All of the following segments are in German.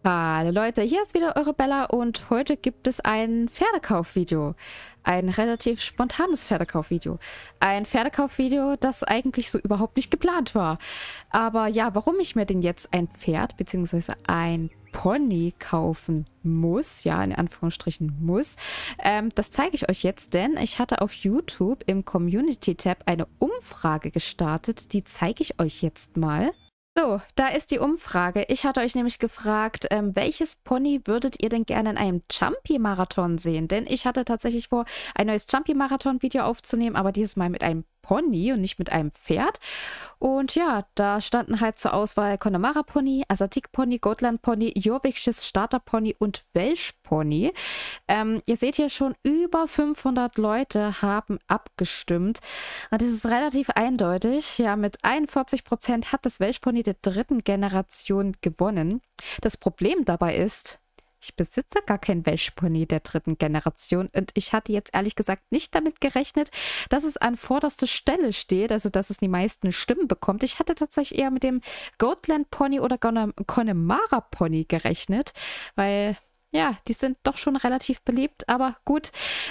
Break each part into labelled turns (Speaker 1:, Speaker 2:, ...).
Speaker 1: Hallo Leute, hier ist wieder eure Bella und heute gibt es ein Pferdekaufvideo. Ein relativ spontanes Pferdekaufvideo. Ein Pferdekaufvideo, das eigentlich so überhaupt nicht geplant war. Aber ja, warum ich mir denn jetzt ein Pferd bzw. ein Pony kaufen muss, ja, in Anführungsstrichen muss, das zeige ich euch jetzt, denn ich hatte auf YouTube im Community-Tab eine Umfrage gestartet, die zeige ich euch jetzt mal. So, da ist die Umfrage. Ich hatte euch nämlich gefragt, welches Pony würdet ihr denn gerne in einem Jumpy-Marathon sehen? Denn ich hatte tatsächlich vor, ein neues Jumpy-Marathon-Video aufzunehmen, aber dieses Mal mit einem Pony und nicht mit einem Pferd. Und ja, da standen halt zur Auswahl Connemara Pony, Asatik Pony, Gotland Pony, Jorvikisches Starter Pony und Welsh Pony. Ihr seht hier schon, über 500 Leute haben abgestimmt. Und das ist relativ eindeutig. Ja, mit 41% hat das Welsh Pony der dritten Generation gewonnen. Das Problem dabei ist, ich besitze gar kein Welsh Pony der dritten Generation und ich hatte jetzt ehrlich gesagt nicht damit gerechnet, dass es an vorderster Stelle steht, also dass es die meisten Stimmen bekommt. Ich hatte tatsächlich eher mit dem Gotland Pony oder Connemara Pony gerechnet, weil ja, die sind doch schon relativ beliebt, aber gut,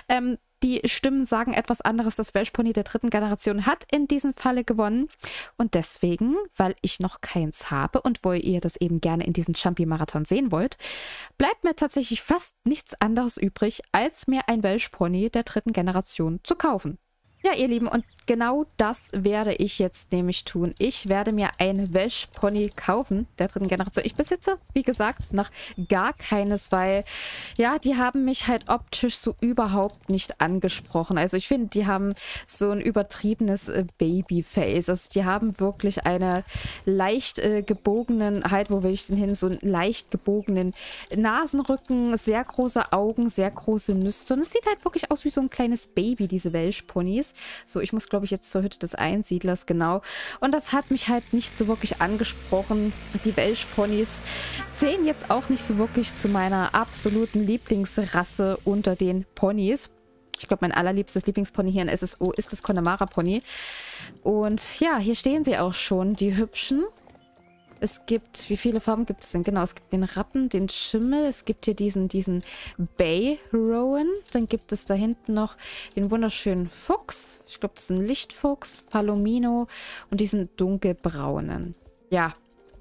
Speaker 1: die Stimmen sagen etwas anderes. Das Welsh Pony der dritten Generation hat in diesem Falle gewonnen. Und deswegen, weil ich noch keins habe und weil ihr das eben gerne in diesen Jumpy-Marathon sehen wollt, bleibt mir tatsächlich fast nichts anderes übrig, als mir ein Welsh Pony der dritten Generation zu kaufen. Ja, ihr Lieben, und genau das werde ich jetzt nämlich tun. Ich werde mir ein Welsh Pony kaufen, der dritten Generation. Ich besitze, wie gesagt, noch gar keines, weil, ja, die haben mich halt optisch so überhaupt nicht angesprochen. Also ich finde, die haben so ein übertriebenes Babyface. Also die haben wirklich eine leicht gebogenen, halt, wo will ich denn hin, so einen leicht gebogenen Nasenrücken, sehr große Augen, sehr große Nüsse. Und es sieht halt wirklich aus wie so ein kleines Baby, diese Welsh Ponys. So, ich muss, glaube ich, jetzt zur Hütte des Einsiedlers, genau. Und das hat mich halt nicht so wirklich angesprochen. Die Welsh Ponys zählen jetzt auch nicht so wirklich zu meiner absoluten Lieblingsrasse unter den Ponys. Ich glaube, mein allerliebstes Lieblingspony hier in SSO ist das Connemara Pony. Und ja, hier stehen sie auch schon, die hübschen. Es gibt, wie viele Farben gibt es denn? Genau, es gibt den Rappen, den Schimmel, es gibt hier diesen Bay Rowan. Dann gibt es da hinten noch den wunderschönen Fuchs. Ich glaube, das ist ein Lichtfuchs, Palomino und diesen dunkelbraunen. Ja,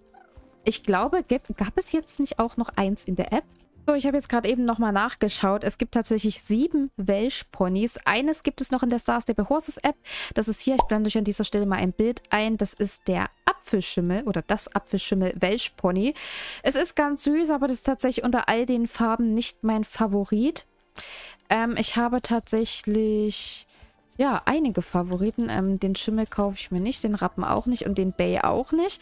Speaker 1: ich glaube, gab es jetzt nicht auch noch eins in der App? So, ich habe jetzt gerade eben nochmal nachgeschaut. Es gibt tatsächlich 7 Welsh Ponys. Eines gibt es noch in der Star Stable Horses App. Das ist hier, ich blende euch an dieser Stelle mal ein Bild ein. Das ist der Apfelschimmel oder das Apfelschimmel Welsh Pony. Es ist ganz süß, aber das ist tatsächlich unter all den Farben nicht mein Favorit. Ich habe tatsächlich, ja, einige Favoriten. Den Schimmel kaufe ich mir nicht, den Rappen auch nicht und den Bay auch nicht.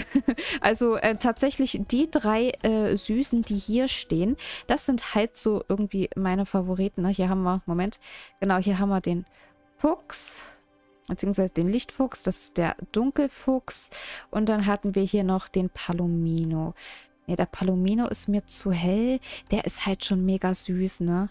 Speaker 1: Also tatsächlich die 3 Süßen, die hier stehen, das sind halt so irgendwie meine Favoriten. Ne? Hier haben wir, Moment, genau, hier haben wir den Fuchs, beziehungsweise den Lichtfuchs, das ist der Dunkelfuchs. Und dann hatten wir hier noch den Palomino. Ne, der Palomino ist mir zu hell. Der ist halt schon mega süß, ne?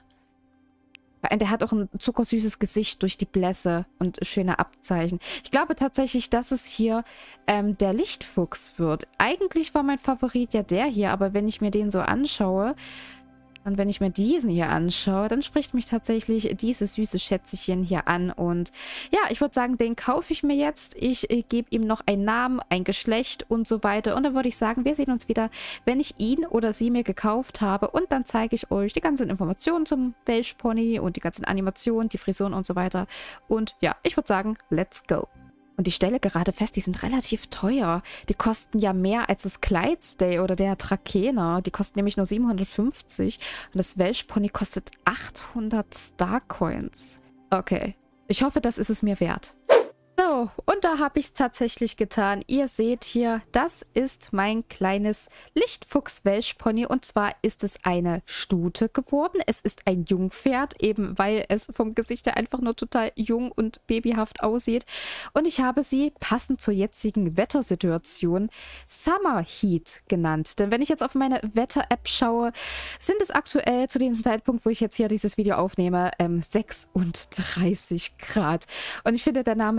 Speaker 1: Der hat auch ein zuckersüßes Gesicht durch die Blässe und schöne Abzeichen. Ich glaube tatsächlich, dass es hier der Lichtfuchs wird. Eigentlich war mein Favorit ja der hier, aber wenn ich mir den so anschaue und wenn ich mir diesen hier anschaue, dann spricht mich tatsächlich dieses süße Schätzchen hier an. Und ja, ich würde sagen, den kaufe ich mir jetzt. Ich gebe ihm noch einen Namen, ein Geschlecht und so weiter. Und dann würde ich sagen, wir sehen uns wieder, wenn ich ihn oder sie mir gekauft habe. Und dann zeige ich euch die ganzen Informationen zum Welsh Pony und die ganzen Animationen, die Frisuren und so weiter. Und ja, ich würde sagen, let's go. Und ich stelle gerade fest, die sind relativ teuer. Die kosten ja mehr als das Clydesdale oder der Trakehner. Die kosten nämlich nur 750. Und das Welsh Pony kostet 800 Starcoins. Okay. Ich hoffe, das ist es mir wert. So, und da habe ich es tatsächlich getan. Ihr seht hier, das ist mein kleines Lichtfuchs-Welsh Pony. Und zwar ist es eine Stute geworden. Es ist ein Jungpferd, eben weil es vom Gesicht her einfach nur total jung und babyhaft aussieht. Und ich habe sie, passend zur jetzigen Wettersituation, Summer Heat genannt. Denn wenn ich jetzt auf meine Wetter-App schaue, sind es aktuell zu diesem Zeitpunkt, wo ich jetzt hier dieses Video aufnehme, 36 Grad. Und ich finde, der Name Summer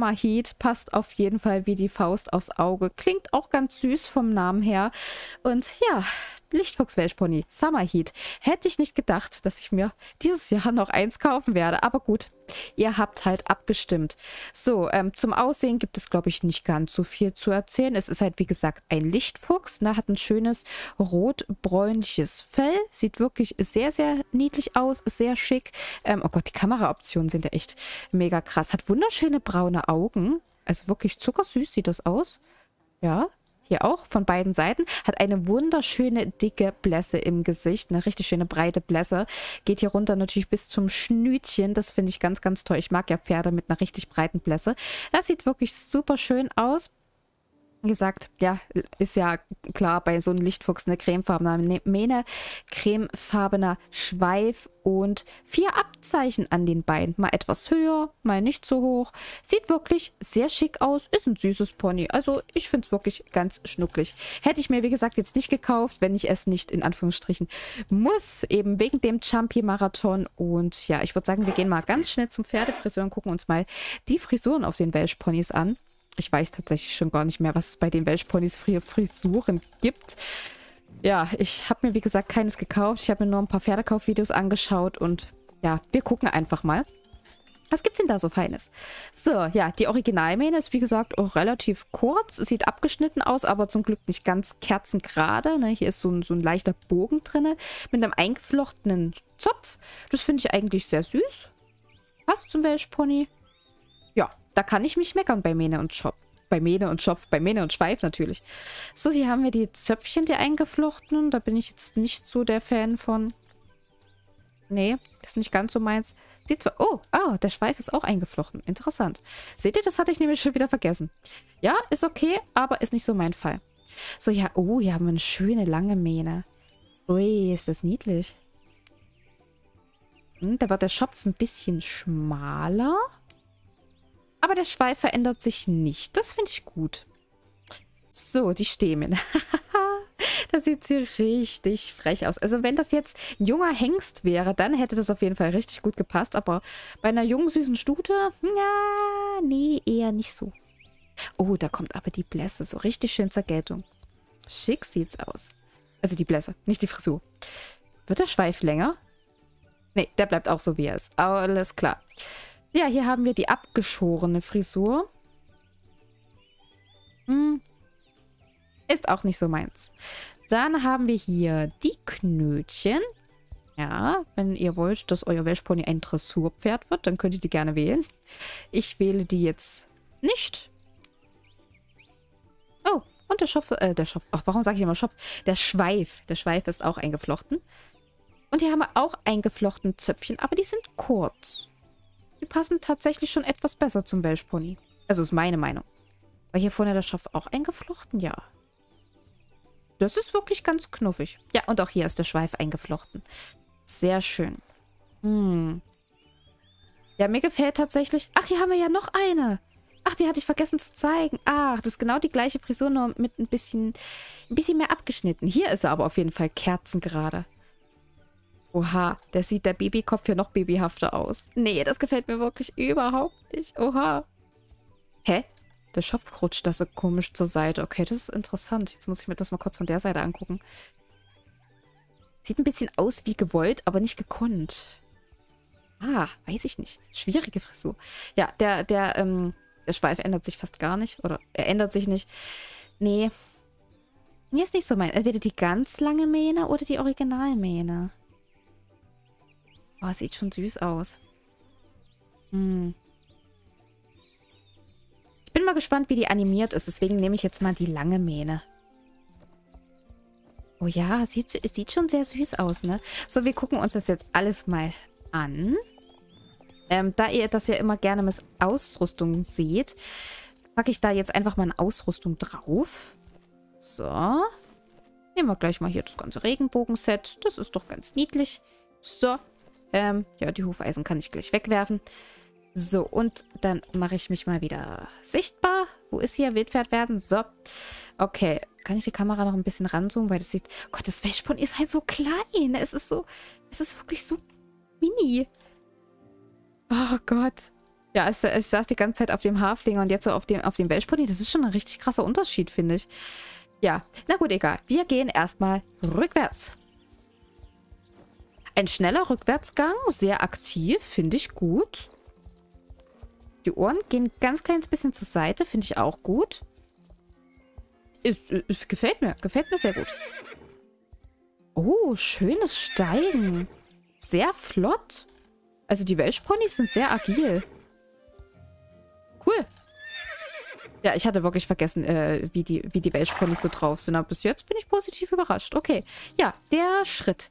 Speaker 1: Summer Heat passt auf jeden Fall wie die Faust aufs Auge. Klingt auch ganz süß vom Namen her. Und ja, Lichtfuchs-Welschpony, Summer Heat. Hätte ich nicht gedacht, dass ich mir dieses Jahr noch eins kaufen werde. Aber gut, ihr habt halt abgestimmt. So, zum Aussehen gibt es, glaube ich, nicht ganz so viel zu erzählen. Es ist halt, wie gesagt, ein Lichtfuchs. Ne? Hat ein schönes rot-bräunliches Fell. Sieht wirklich sehr, sehr niedlich aus. Sehr schick. Oh Gott, die Kameraoptionen sind ja echt mega krass. Hat wunderschöne braune Augen. Also wirklich zuckersüß sieht das aus. Ja. Hier auch von beiden Seiten. Hat eine wunderschöne, dicke Blässe im Gesicht. Eine richtig schöne, breite Blässe. Geht hier runter natürlich bis zum Schnütchen. Das finde ich ganz, ganz toll. Ich mag ja Pferde mit einer richtig breiten Blässe. Das sieht wirklich super schön aus. Wie gesagt, ja, ist ja klar, bei so einem Lichtfuchs eine cremefarbene Mähne, cremefarbener Schweif und 4 Abzeichen an den Beinen. Mal etwas höher, mal nicht so hoch. Sieht wirklich sehr schick aus. Ist ein süßes Pony. Also ich finde es wirklich ganz schnucklig. Hätte ich mir, wie gesagt, jetzt nicht gekauft, wenn ich es nicht in Anführungsstrichen muss. Eben wegen dem Jumpy-Marathon. Und ja, ich würde sagen, wir gehen mal ganz schnell zum Pferdefriseur und gucken uns mal die Frisuren auf den Welschponys an. Ich weiß tatsächlich schon gar nicht mehr, was es bei den Welschponys für Frisuren gibt. Ja, ich habe mir, wie gesagt, keines gekauft. Ich habe mir nur ein paar Pferdekaufvideos angeschaut und ja, wir gucken einfach mal. Was gibt's denn da so Feines? So, ja, die Originalmähne ist, wie gesagt, auch relativ kurz. Sieht abgeschnitten aus, aber zum Glück nicht ganz kerzengerade. Ne? Hier ist so ein leichter Bogen drin mit einem eingeflochtenen Zopf. Das finde ich eigentlich sehr süß. Passt zum Welschpony. Ja, da kann ich mich meckern bei Mähne und Schopf. Bei Mähne und Schopf, bei Mähne und Schweif natürlich. So, hier haben wir die Zöpfchen, die eingeflochtenen. Da bin ich jetzt nicht so der Fan von. Nee, ist nicht ganz so meins. Sieht zwar... Oh, der Schweif ist auch eingeflochten. Interessant. Seht ihr, das hatte ich nämlich schon wieder vergessen. Ja, ist okay, aber ist nicht so mein Fall. So, ja, oh, hier haben wir eine schöne lange Mähne. Ui, ist das niedlich. Da wird der Schopf ein bisschen schmaler. Aber der Schweif verändert sich nicht. Das finde ich gut. So, die Stämmen. Das sieht hier richtig frech aus. Also wenn das jetzt ein junger Hengst wäre, dann hätte das auf jeden Fall richtig gut gepasst. Aber bei einer jungen, süßen Stute, ja, nee, eher nicht so. Oh, da kommt aber die Blässe. So richtig schön zur Geltung. Schick sieht's aus. Also die Blässe, nicht die Frisur. Wird der Schweif länger? Nee, der bleibt auch so, wie er ist. Alles klar. Ja, hier haben wir die abgeschorene Frisur. Ist auch nicht so meins. Dann haben wir hier die Knötchen. Ja, wenn ihr wollt, dass euer Welschpony ein Dressurpferd wird, dann könnt ihr die gerne wählen. Ich wähle die jetzt nicht. Oh, und der Schopf, ach, warum sage ich immer Schopf? Der Schweif. Der Schweif ist auch eingeflochten. Und hier haben wir auch eingeflochten Zöpfchen, aber die sind kurz. Die passen tatsächlich schon etwas besser zum Welschpony. Also ist meine Meinung. War hier vorne der Schopf auch eingeflochten? Ja. Das ist wirklich ganz knuffig. Ja, und auch hier ist der Schweif eingeflochten. Sehr schön. Ja, mir gefällt tatsächlich... Ach, hier haben wir ja noch eine. Ach, die hatte ich vergessen zu zeigen. Ach, das ist genau die gleiche Frisur, nur mit ein bisschen mehr abgeschnitten. Hier ist er aber auf jeden Fall kerzengerade. Oha, der sieht der Babykopf hier noch babyhafter aus. Nee, das gefällt mir wirklich überhaupt nicht. Oha. Hä? Der Schopf rutscht das so komisch zur Seite. Okay, das ist interessant. Jetzt muss ich mir das mal kurz von der Seite angucken. Sieht ein bisschen aus wie gewollt, aber nicht gekonnt. Ah, weiß ich nicht. Schwierige Frisur. Ja, der Schweif ändert sich fast gar nicht. Oder er ändert sich nicht. Nee. Mir ist nicht so mein. Entweder die ganz lange Mähne oder die Originalmähne. Oh, sieht schon süß aus. Ich bin mal gespannt, wie die animiert ist. Deswegen nehme ich jetzt mal die lange Mähne. Oh ja, sieht schon sehr süß aus, ne? So, wir gucken uns das jetzt alles mal an. Da ihr das ja immer gerne mit Ausrüstung seht, packe ich da jetzt einfach mal eine Ausrüstung drauf. So. Nehmen wir gleich mal hier das ganze Regenbogenset. Das ist doch ganz niedlich. So. Ja, die Hufeisen kann ich gleich wegwerfen. So, und dann mache ich mich mal wieder sichtbar. Wo ist hier? Wildpferd werden. So. Okay. Kann ich die Kamera noch ein bisschen ranzoomen? Weil das sieht... Gott, das Welschpony ist halt so klein. Es ist wirklich so mini. Oh Gott. Ja, ich saß die ganze Zeit auf dem Haflinger und jetzt so auf dem Welschpony. Das ist schon ein richtig krasser Unterschied, finde ich. Ja, na gut, egal. Wir gehen erstmal rückwärts. Ein schneller Rückwärtsgang, sehr aktiv, finde ich gut. Die Ohren gehen ein ganz kleines bisschen zur Seite, finde ich auch gut. Gefällt mir sehr gut. Oh, schönes Steigen. Sehr flott. Also die Welschponys sind sehr agil. Cool. Ja, ich hatte wirklich vergessen, wie die Welschponys so drauf sind. Aber bis jetzt bin ich positiv überrascht. Okay. Ja, der Schritt.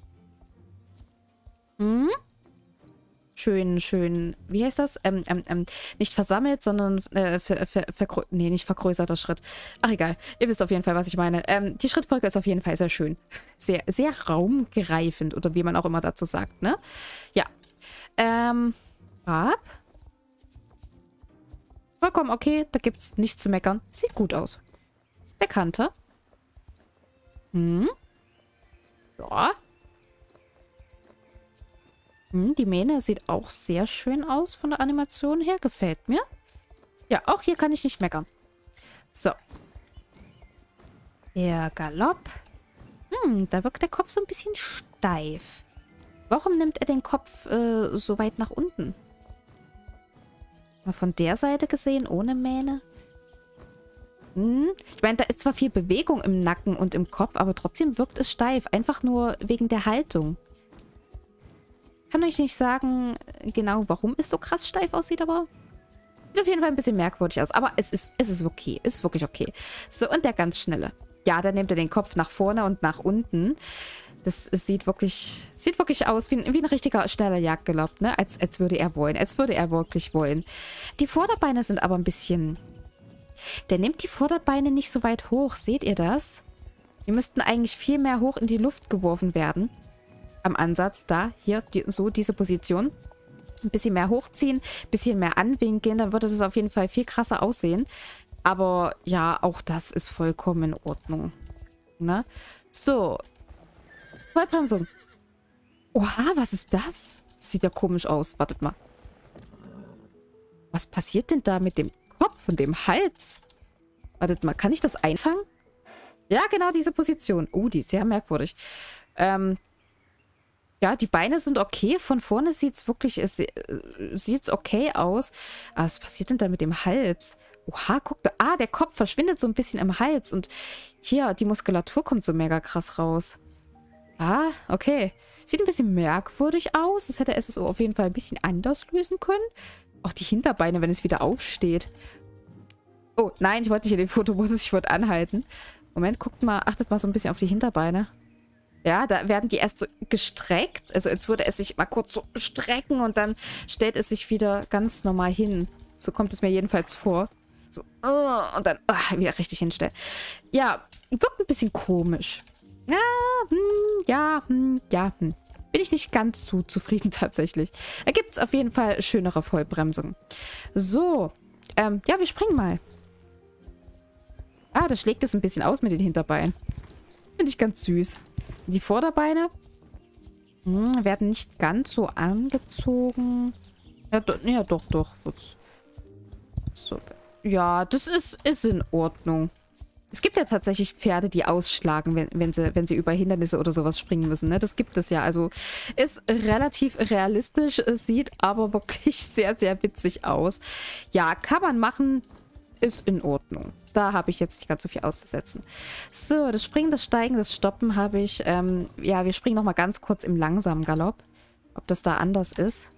Speaker 1: Hm? Schön, wie heißt das? Nicht versammelt, sondern nicht vergrößerter Schritt. Ach, egal. Ihr wisst auf jeden Fall, was ich meine. Die Schrittfolge ist auf jeden Fall sehr schön. Sehr, sehr raumgreifend oder wie man auch immer dazu sagt, ne? Ja. Ab. Vollkommen okay, da gibt's nichts zu meckern. Sieht gut aus. Bekannter. Hm. Ja. Die Mähne sieht auch sehr schön aus von der Animation her. Gefällt mir. Ja, auch hier kann ich nicht meckern. So. Der Galopp. Da wirkt der Kopf so ein bisschen steif. Warum nimmt er den Kopf so weit nach unten? Mal von der Seite gesehen, ohne Mähne. Ich meine, da ist zwar viel Bewegung im Nacken und im Kopf, aber trotzdem wirkt es steif. Einfach nur wegen der Haltung. Kann euch nicht sagen, genau warum es so krass steif aussieht, aber sieht auf jeden Fall ein bisschen merkwürdig aus. Aber es ist okay. Es ist wirklich okay. So, und der ganz schnelle. Ja, da nimmt er den Kopf nach vorne und nach unten. Das sieht wirklich aus wie ein richtiger schneller Jagdgalopp, ne? Als würde er wollen. Als würde er wirklich wollen. Die Vorderbeine sind aber ein bisschen... Der nimmt die Vorderbeine nicht so weit hoch. Seht ihr das? Die müssten eigentlich viel mehr hoch in die Luft geworfen werden. Am Ansatz, da, hier, so diese Position. Ein bisschen mehr hochziehen, ein bisschen mehr anwinkeln, dann würde es auf jeden Fall viel krasser aussehen. Aber ja, auch das ist vollkommen in Ordnung. Ne? So. Vollbremsung. Oha, was ist das? Das sieht ja komisch aus. Wartet mal. Was passiert denn da mit dem Kopf und dem Hals? Wartet mal, kann ich das einfangen? Ja, genau diese Position. Oh, die ist sehr merkwürdig. Ja, die Beine sind okay. Von vorne sieht es wirklich sieht's okay aus. Aber was passiert denn da mit dem Hals? Oha, guck da. Ah, der Kopf verschwindet so ein bisschen im Hals. Und hier, die Muskulatur kommt so mega krass raus. Ah, okay. Sieht ein bisschen merkwürdig aus. Das hätte SSO auf jeden Fall ein bisschen anders lösen können. Auch die Hinterbeine, wenn es wieder aufsteht. Oh, nein, ich wollte nicht in den Fotomodus. Ich wollte anhalten. Moment, guckt mal, achtet mal so ein bisschen auf die Hinterbeine. Ja, da werden die erst so gestreckt. Also als würde es sich mal kurz so strecken und dann stellt es sich wieder ganz normal hin. So kommt es mir jedenfalls vor. So, und dann wieder richtig hinstellen. Ja, wirkt ein bisschen komisch. Ja, Bin ich nicht ganz so zufrieden tatsächlich. Da gibt es auf jeden Fall schönere Vollbremsungen. So, ja, wir springen mal. Ah, da schlägt es ein bisschen aus mit den Hinterbeinen. Finde ich ganz süß. Die Vorderbeine werden nicht ganz so angezogen. Ja, doch. So. Ja, das ist in Ordnung. Es gibt ja tatsächlich Pferde, die ausschlagen, wenn sie über Hindernisse oder sowas springen müssen. Ne? Das gibt es ja. Also ist relativ realistisch, sieht aber wirklich sehr, sehr witzig aus. Ja, kann man machen. Ist in Ordnung. Da habe ich jetzt nicht ganz so viel auszusetzen. So, das Springen, das Steigen, das Stoppen habe ich. Ja, wir springen nochmal ganz kurz im langsamen Galopp. Ob das da anders ist.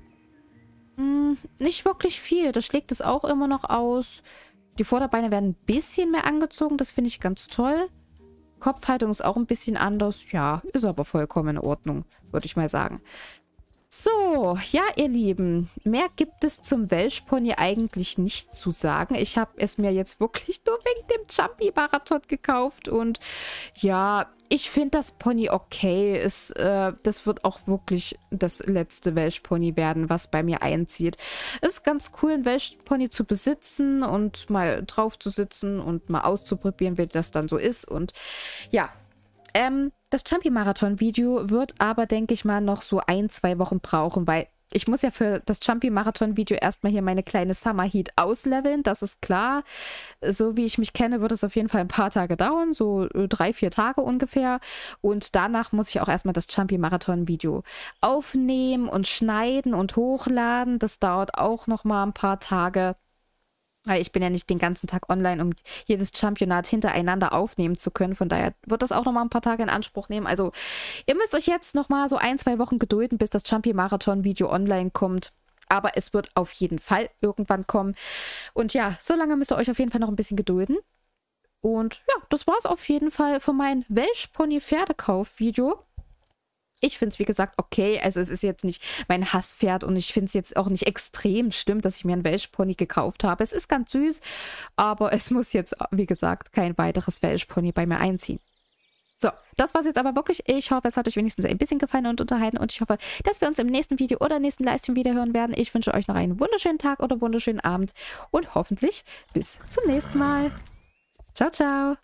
Speaker 1: Nicht wirklich viel. Das schlägt es auch immer noch aus. Die Vorderbeine werden ein bisschen mehr angezogen. Das finde ich ganz toll. Kopfhaltung ist auch ein bisschen anders. Ja, ist aber vollkommen in Ordnung, würde ich mal sagen. So, ja, ihr Lieben, mehr gibt es zum Welschpony eigentlich nicht zu sagen. Ich habe es mir jetzt wirklich nur wegen dem Jumpy-Marathon gekauft und ja, ich finde das Pony okay. Das wird auch wirklich das letzte Welschpony werden, was bei mir einzieht. Es ist ganz cool, ein Welschpony zu besitzen und mal drauf zu sitzen und mal auszuprobieren, wie das dann so ist und ja, das Jumpy-Marathon-Video wird aber, denke ich mal, noch so 1-2 Wochen brauchen, weil Ich muss ja für das Jumpy-Marathon-Video erstmal hier meine kleine Summer Heat ausleveln, das ist klar. So wie ich mich kenne, wird es auf jeden Fall ein paar Tage dauern, so 3, 4 Tage ungefähr. Und danach muss ich auch erstmal das Jumpy-Marathon-Video aufnehmen und schneiden und hochladen. Das dauert auch nochmal ein paar Tage. Weil ich bin ja nicht den ganzen Tag online, um jedes Championat hintereinander aufnehmen zu können. Von daher wird das auch nochmal ein paar Tage in Anspruch nehmen. Also ihr müsst euch jetzt nochmal so 1, 2 Wochen gedulden, bis das Jumpy-Marathon-Video online kommt. Aber es wird auf jeden Fall irgendwann kommen. Und ja, so lange müsst ihr euch auf jeden Fall noch ein bisschen gedulden. Und ja, das war es auf jeden Fall von meinem Welschpony-Pferdekauf-Video. Ich finde es, wie gesagt, okay. Also es ist jetzt nicht mein Hasspferd und ich finde es jetzt auch nicht extrem schlimm, dass ich mir einen Welschpony gekauft habe. Es ist ganz süß, aber es muss jetzt, wie gesagt, kein weiteres Welschpony bei mir einziehen. So, das war es jetzt aber wirklich. Ich hoffe, es hat euch wenigstens ein bisschen gefallen und unterhalten und ich hoffe, dass wir uns im nächsten Video oder nächsten Livestream wieder hören werden. Ich wünsche euch noch einen wunderschönen Tag oder wunderschönen Abend und hoffentlich bis zum nächsten Mal. Ciao, ciao.